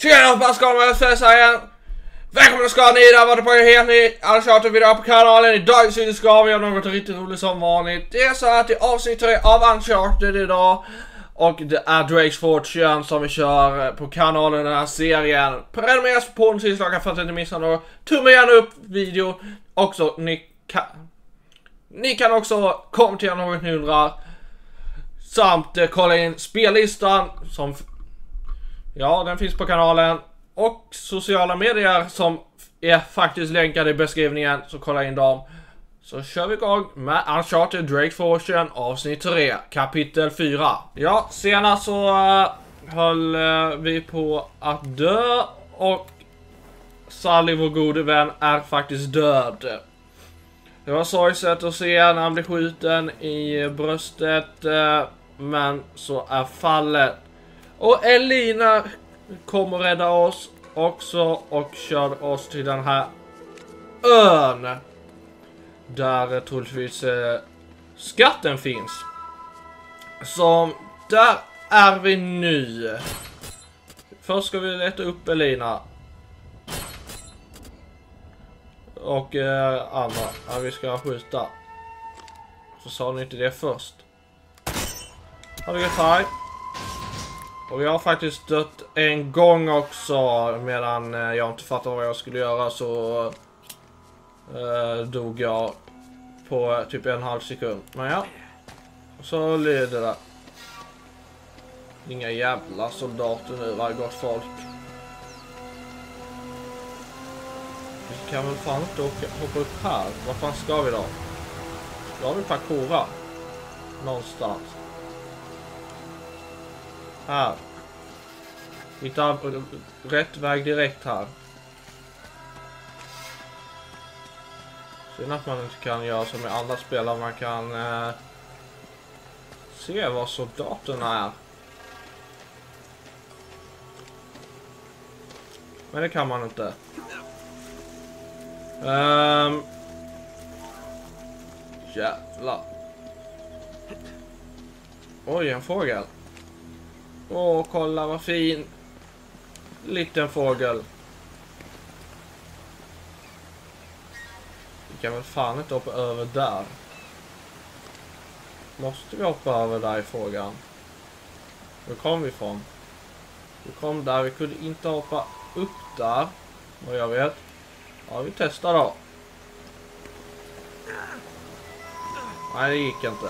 Tjena, vad ska man säga igen? Välkomna ska ni, där var det på helt ny Uncharted-video på kanalen. Idag så ska vi göra något riktigt roligt som vanligt. Det är så att det är avsnitt 3 av Uncharted idag. Och det är Drake's Fortune som vi kör på kanalen, den här serien. Prenumerera på den sista för att inte missa något. Tumma gärna upp video. Också, ni kan också kommentera något ni undrar. Samt kolla in spellistan som... Ja, den finns på kanalen. Och sociala medier som är faktiskt länkade i beskrivningen. Så kolla in dem. Så kör vi igång med Uncharted Drake's Fortune avsnitt 3, kapitel 4. Ja, senast så höll vi på att dö. Och Sully, vår gode vän, är faktiskt död. Det var sorgset att se när han blev skjuten i bröstet. Men så är fallet. Och Elina kommer rädda oss också och kör oss till den här ön. Där troligtvis skatten finns. Så där är vi nu. Först ska vi leta upp Elina. Och Anna. Ja, vi ska skjuta. Så sa ni inte det först. Har vi gett här. Och jag har faktiskt dött en gång också. Medan jag inte fattade vad jag skulle göra så dog jag på typ en halv sekund. Men ja, så leder det. Inga jävla soldater nu, var gott folk. Vi kan väl fan inte hoppa upp här. Vad fan ska vi då? Ska vi parkoura? Någonstans. Här. Hitta rätt väg direkt här. Synd att man inte kan göra som i andra spel. Man kan se vad soldaterna är. Men det kan man inte. Jävlar. Oj, en fågel. Åh, kolla vad fin. Liten fågel. Vi kan väl fan inte hoppa över där. Måste vi hoppa över där i frågan? Var kom vi ifrån? Vi kom där, vi kunde inte hoppa upp där. Vad jag vet. Ja, vi testar då. Nej, det gick inte.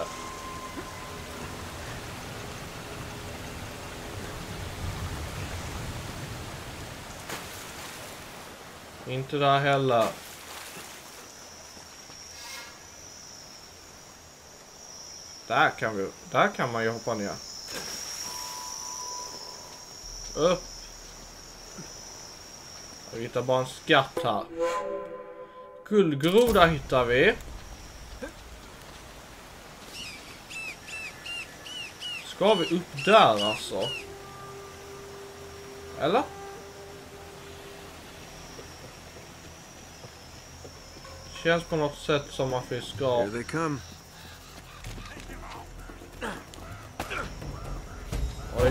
Inte där heller. Där kan man ju hoppa ner. Upp. Vi hittar bara en skatt här. Guldgroda hittar vi. Ska vi upp där alltså? Eller? Känns på något sätt som att vi ska... Here they come. Oj.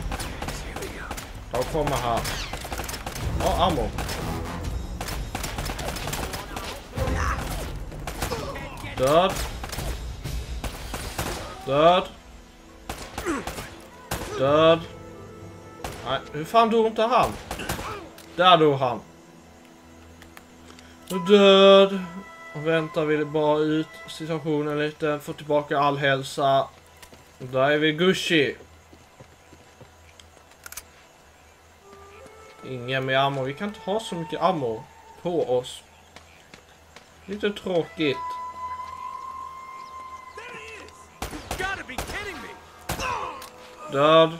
De kommer här. Ja, ammo. Död. Död. Död. Nej, hur fan dog inte han? Där dog han. Död. Och väntar vi bara ut situationen lite. Få tillbaka all hälsa. Där är vi Gucci. Ingen med ammo. Vi kan inte ha så mycket ammo på oss. Lite tråkigt. Död.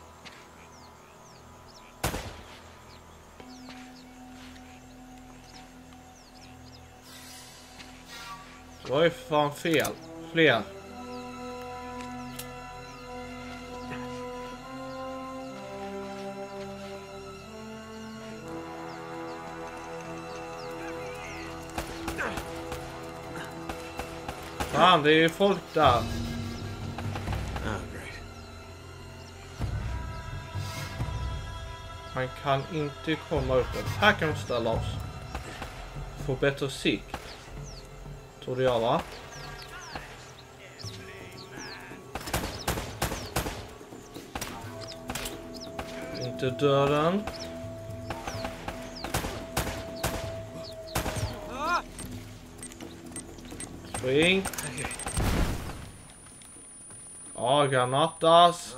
Det var ju fan fel. Fler. Fan, det är ju folk där. Han kan inte komma uppåt. Här kan vi ställa oss. Få bättre sikt. Tror du jag, va? Inte döden. Spring. Ja, granatas.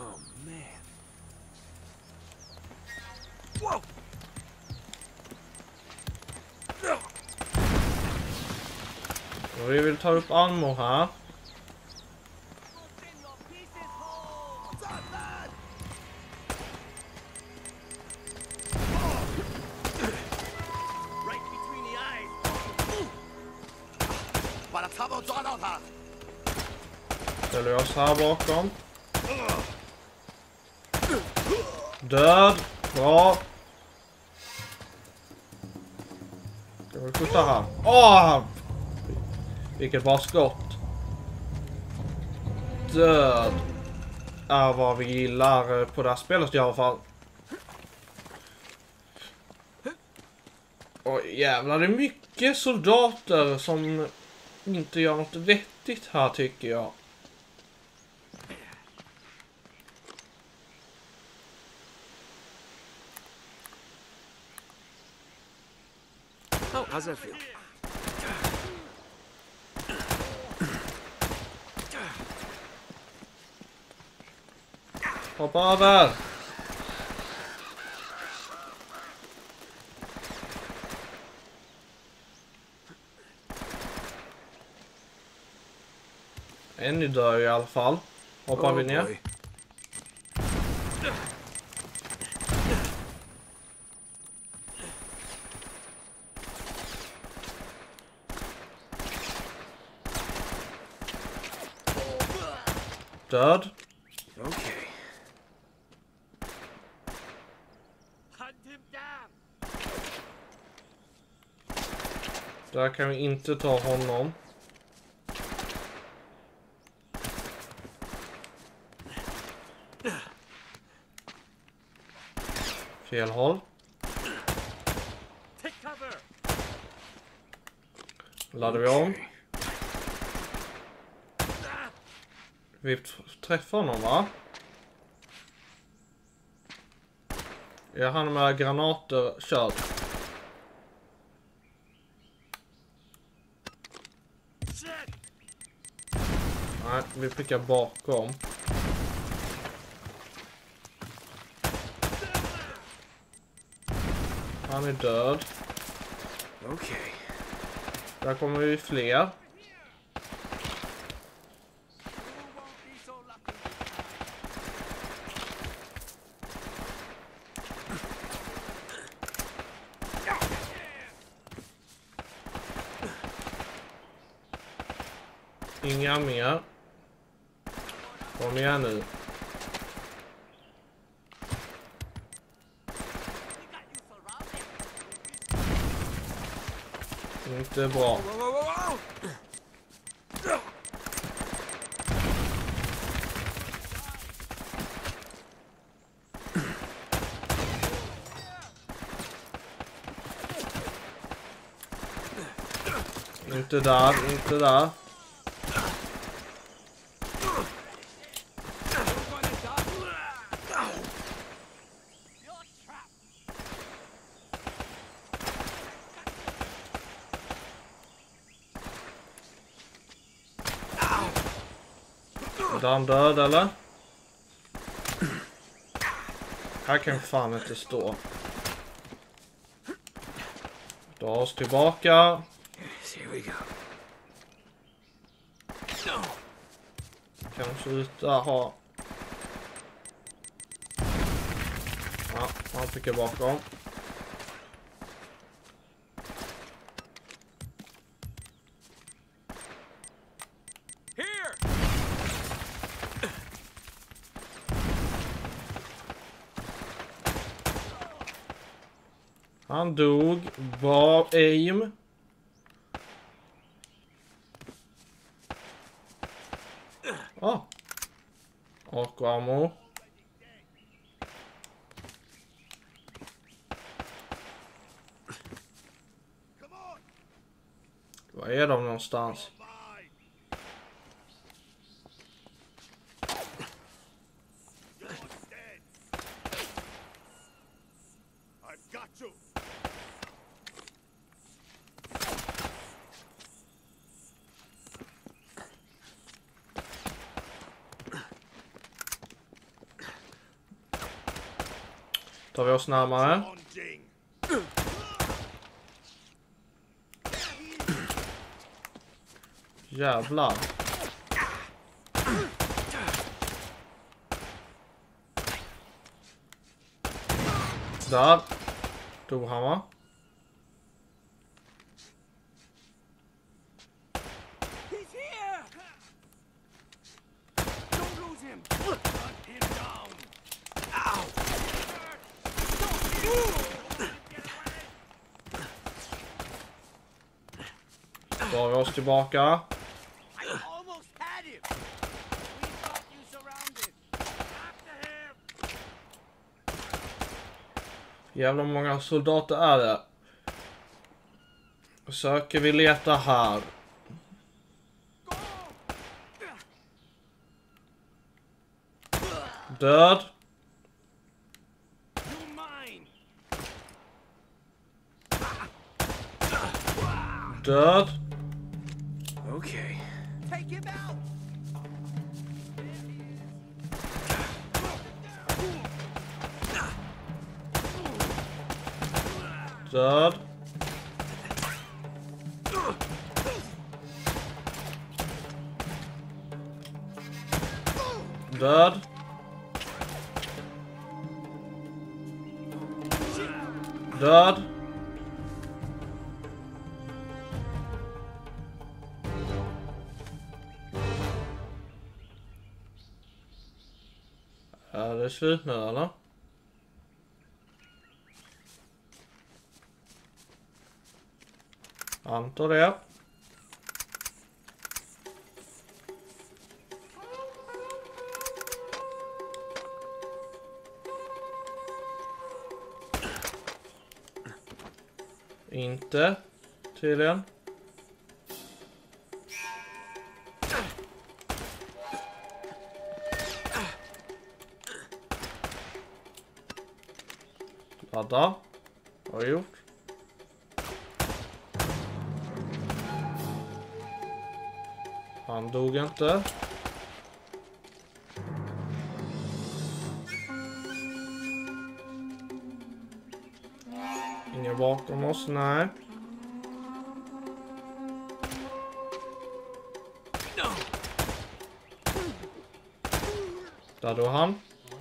Och vi vill ta upp ammo här. Ställer oss här bakom. Död. Bra. Ska vi skjuta här? Åh! Vilket bra skott. Död. Är vad vi gillar på det här spelet i alla fall. Och jävlar, det är mycket soldater som inte gör något vettigt här, tycker jag. Oh, how's that feel? Hoppa över! En är död i alla fall. Hoppar vi ner. Boy. Död. Okay. Där kan vi inte ta honom. Fel håll. Laddar vi om. Vi träffar honom, va? Ja, han med granater kör. Nej, vi prickar bakom. Han är död. Okay. Där kommer vi fler. Inga mer. Kom igen nu. Inte bra. Inte där, inte där. Är han död eller? Här kan fan inte stå. Dra oss tillbaka. Here we go. Kan sluta ha. Ja, han fick jag bakom. Han dog. Bra aim. Och ammo. Var är de någonstans? Tar vi oss närmare. Jävlar. Där. Dog han, va? Drar vi oss tillbaka. Jävla många soldater är det. Söker vi leta här. Död. Död. Okay. Take him out. Död. Död. Död. Är det slut nu eller? Antar det. Inte tydligen. Ladda. Vad har jag gjort? Han dog inte. Ingen bakom oss, nej. Där dog han.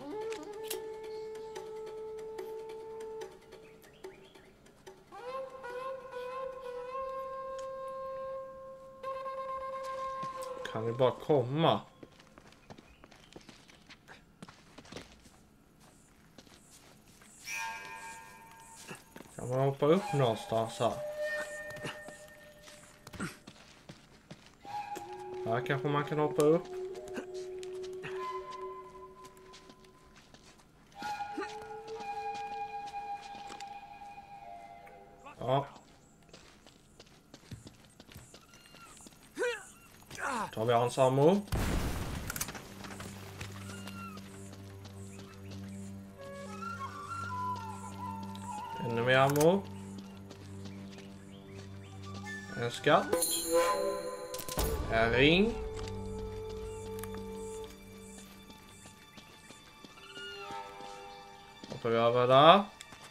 Kan vi bara komma? Kan man hoppa upp någonstans här? Här kanske man kan hoppa upp. Ja. Tar vi hans ammo. Ännu mer ammo. En skatt. En ring. Hoppar vi över där.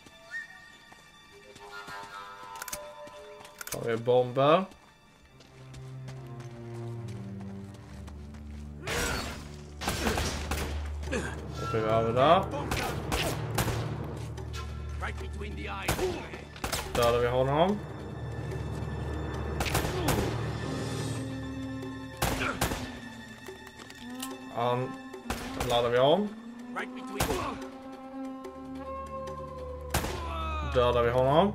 Tar vi bomber. Hoppar vi över där. Dödar vi honom. Laddar vi om. Dödar vi honom.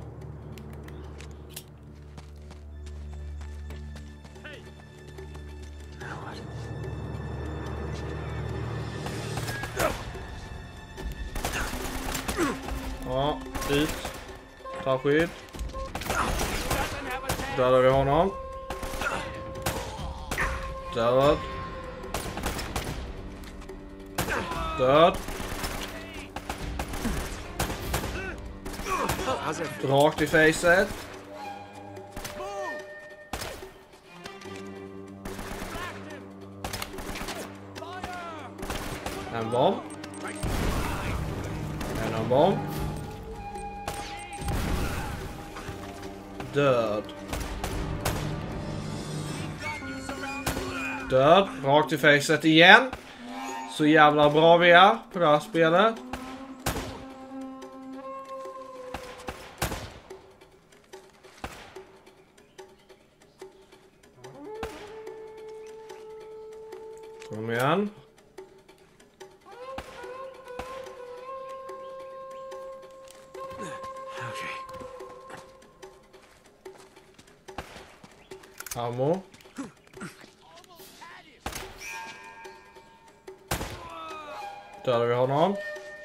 Ja, ut. Ta skydd. Dödar vi honom. Död. Död. Rakt i facet. En bomb. En bomb. Död. Död. Rakt i facet igen. Så jävla bra vi är på det här spelet. Kom igen. Ammo. Dödar vi honom.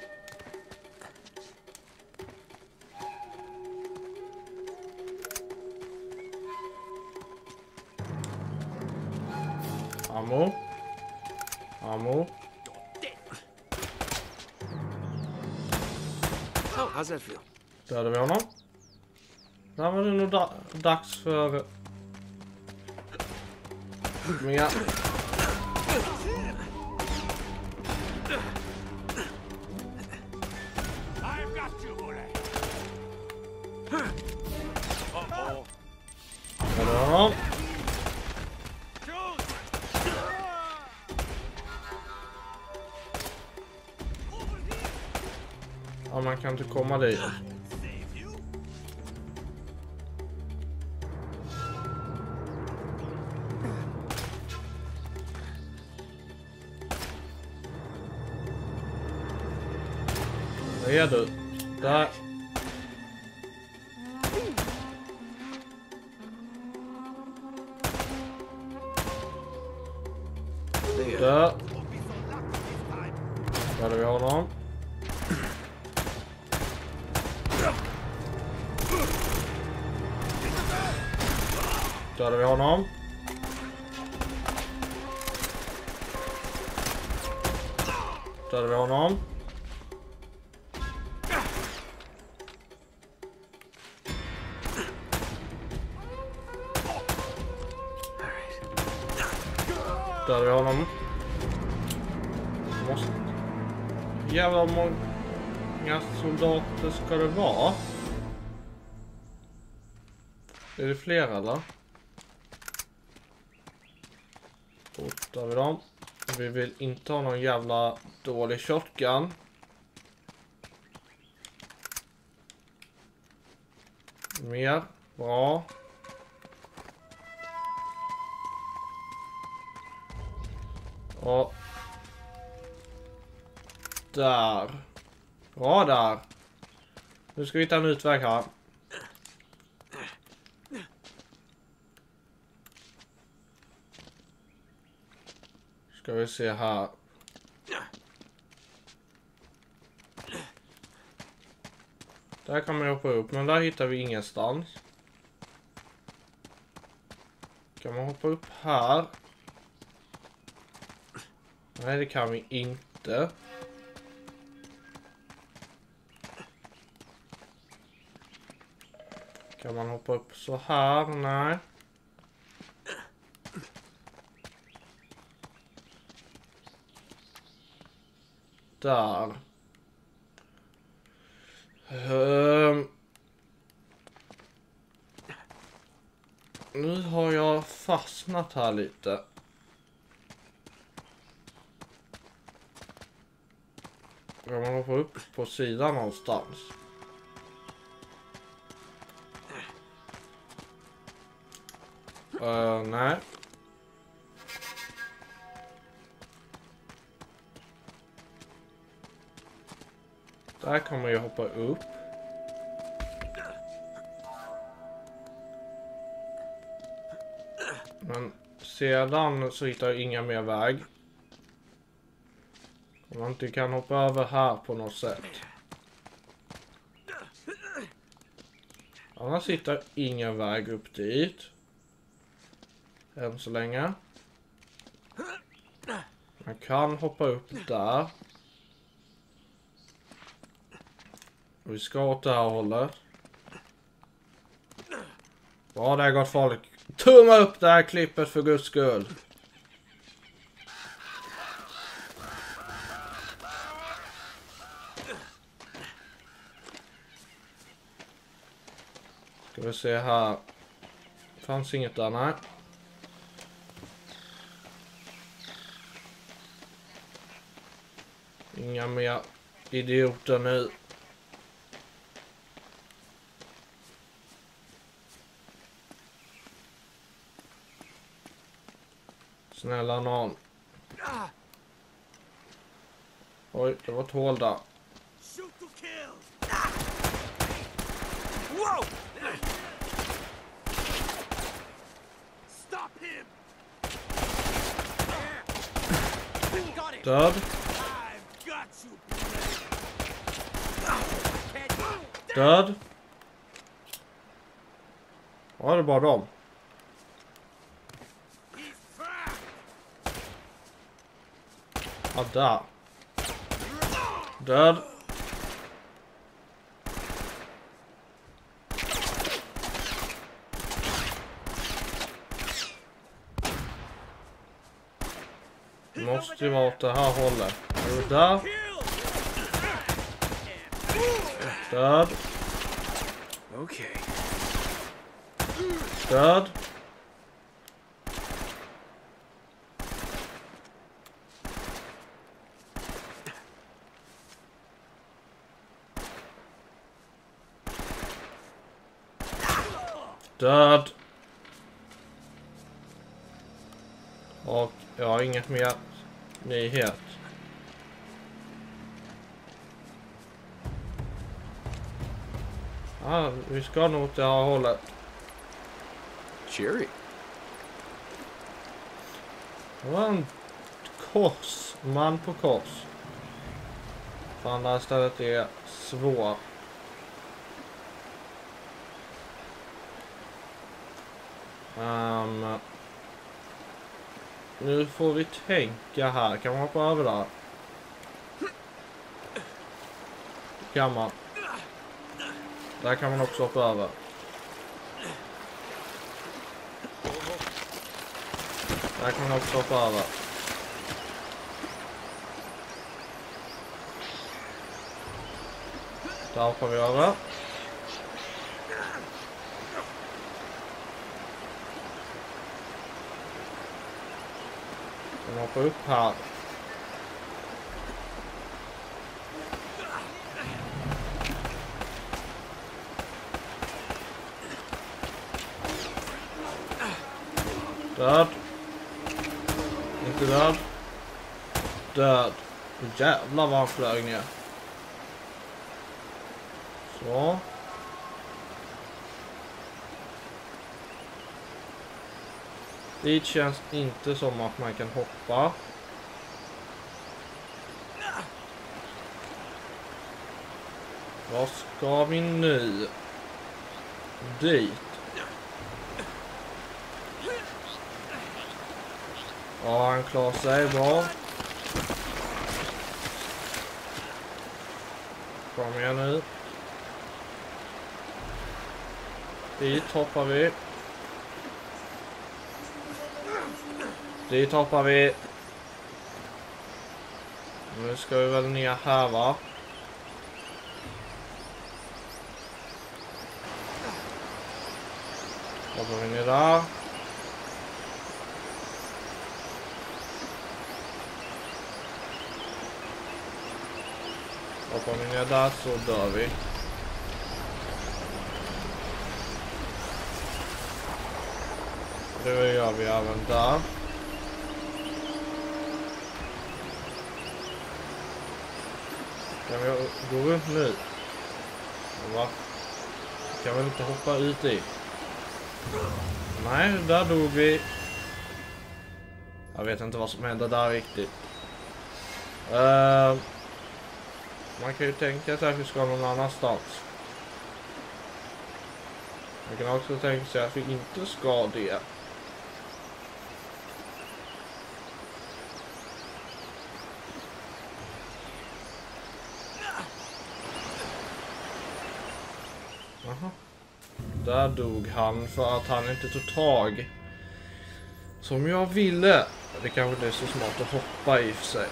Ammo. Ammo. Oh, how's that feel? Dödar vi honom. Där var det nog dags för... Mer. Dödar honom. Ja, man kan inte komma dit. Där är du. Där. Där. Där har vi honom. Där har vi honom. Där har vi honom. Där har vi honom. Jävla många soldater ska det vara. Är det fler eller? Där har vi dem. Vi vill inte ha någon jävla dålig shotgun. Mer. Bra. Och där. Bra där. Nu ska vi hitta en utväg här. Ska vi se här. Där kan man hoppa upp, men där hittar vi ingenstans. Kan man hoppa upp här? Nej, det kan vi inte. Kan man hoppa upp så här? Nej. Där. Nu har jag fastnat här lite. Kan man hoppa upp på sidan någonstans? Nej. Där kan man ju hoppa upp. Men sedan så hittar jag inga mer väg. Om man inte kan hoppa över här på något sätt. Annars hittar jag ingen väg upp dit. Än så länge. Han kan hoppa upp där. Och vi ska åt det här hållet. Bra där gott folk. Tumma upp det här klippet för guds skull. Ska vi se här. Fanns inget där, nej. Inga mer idioter nu. Snälla någon. Oj, det var ett hål där. Död. Död. Ja, det är bara dem. Ja, där. Död. Måste ju vara åt det här hållet. Är det där? Död. Okay. Död. Död. Och jag har inget mer nyhet. Ja, vi ska nog åt det här hållet. Cherry. Det var en kors. Man på kors. Fan, det här stället är svårt. Nu får vi tänka här. Kan man hoppa över där? Kan man. Där kan man också hoppa över. Där kan man också hoppa över. Där hoppar vi över. Man hoppar upp här. Död. Inte död. Död. Jävlar vad han flög ner. Så. Det känns inte som att man kan hoppa. Vad ska vi nu? Dit. Ja, han klarar sig bra. Kom igen nu. Dit hoppar vi. Dit hoppar vi. Nu ska vi väl ner här, va? Hoppar vi ner där. Hoppar vi ner där så dör vi. Det gör vi även där. Kan vi gå runt nu? Va? Kan vi inte hoppa ut i? Nej, där dog vi. Jag vet inte vad som hände där riktigt. Man kan ju tänka sig att vi ska någon annanstans. Man kan också tänka sig att vi inte ska det. Aha. Där dog han för att han inte tog tag. Som jag ville. Det kanske inte är så smart att hoppa i för sig.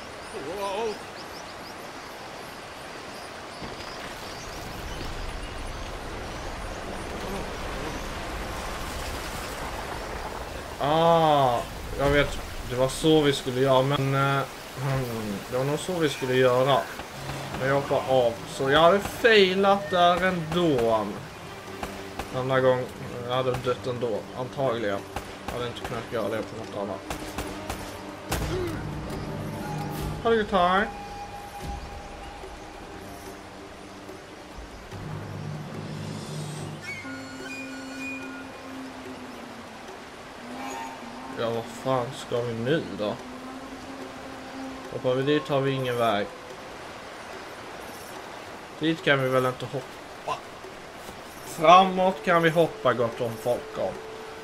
Jag vet. Det var så vi skulle göra, men det var nog så vi skulle göra. Men jag hoppar av. Så jag hade failat där ändå. Andra gång jag hade dött ändå. Antagligen. Jag hade inte kunnat göra det på något annat. Ha det gott här. Ja, vad fan ska vi nu då? Hoppar vi dit har vi ingen väg. Dit kan vi väl inte hoppa. Framåt kan vi hoppa gott om folk om.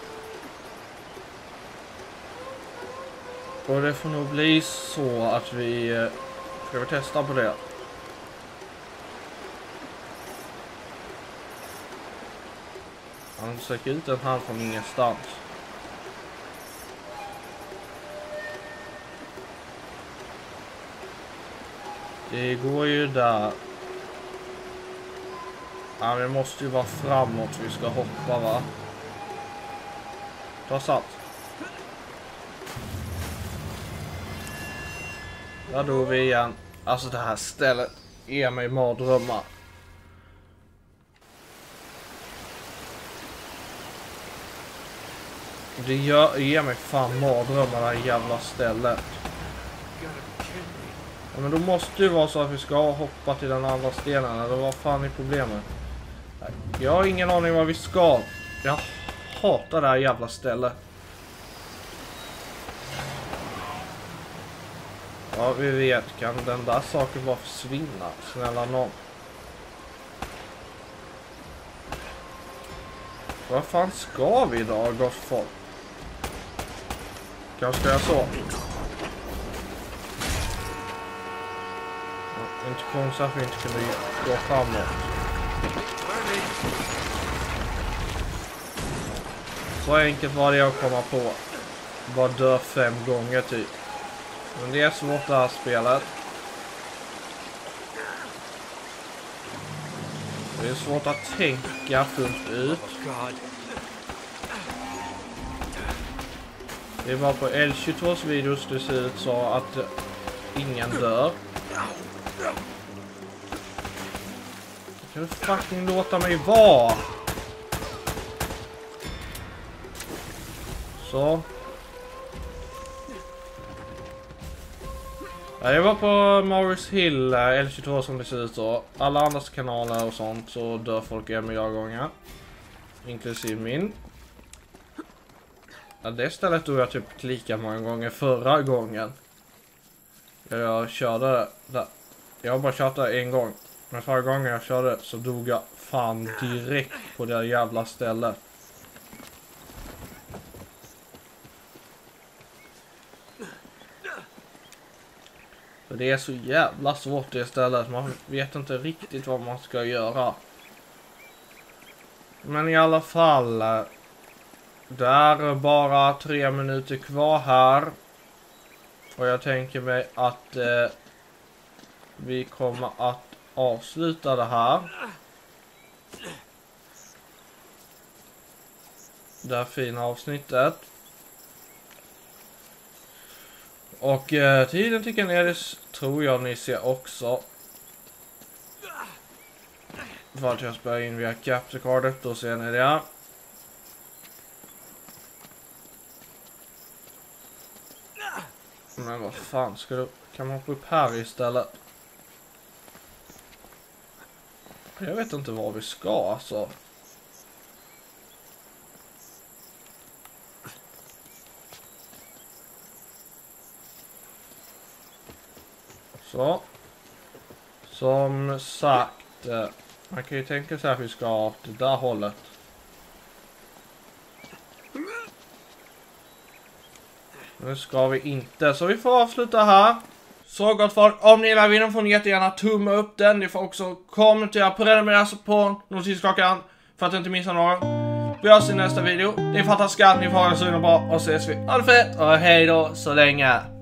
Och det får nog bli så att vi ska vi testa på det. Han söker ut en hand från ingenstans. Det går ju där. Ja, det måste ju vara framåt vi ska hoppa, va? Ta sats. Där dog vi igen. Alltså det här stället ger mig mardrömmar. Det ger mig fan mardrömmar, det här jävla stället. Ja, men då måste det vara så att vi ska hoppa till den andra stenen. Eller vad fan är problemet? Jag har ingen aning vad vi ska. Jag hatar det här jävla stället. Ja, vi vet. Kan den där saken bara försvinna? Snälla någon. Vad fan ska vi idag, gott folk? Kanske ska jag så? Ja, inte konstigt att vi inte kunde gå framåt. Så enkelt var det att komma på. Bara dö 5 gånger typ. Men det är svårt det här spelet. Det är svårt att tänka fullt ut. Det är bara på L22s videos det ser ut så att ingen dör. Kan du fucking låta mig vara? Så. Ja, jag var på Morris Hill L22 som det ser ut så. Alla andras kanaler och sånt så dör folk en miljardgånger. Inklusive min. Ja, det stället dog jag typ lika många gånger förra gången. Jag körde där. Jag har bara kört där en gång. Men förra gången jag körde så dog jag fan direkt på det jävla stället. För det är så jävla svårt det stället. Man vet inte riktigt vad man ska göra. Men i alla fall. Det är bara 3 minuter kvar här. Och jag tänker mig att vi kommer att avsluta det här. Det här fina avsnittet. Och tiden tycker ni det tror jag ni ser också. För att jag spelar in via capture cardet, då ser ni det. Men vad fan ska du... Kan man hoppa upp här istället? Jag vet inte var vi ska alltså. Så. Som sagt. Man kan ju tänka sig att vi ska ha det där hållet. Nu ska vi inte. Så vi får avsluta här. Så gott folk. Om ni gillar videon får ni jättegärna tumma upp den. Ni får också kommentera, prenumerera på notisklockan. för att inte missa några. Vi hörs i nästa video. Ni är fantastiska, ni får ha det så bra och ses vi. Ha det fett och hej då så länge.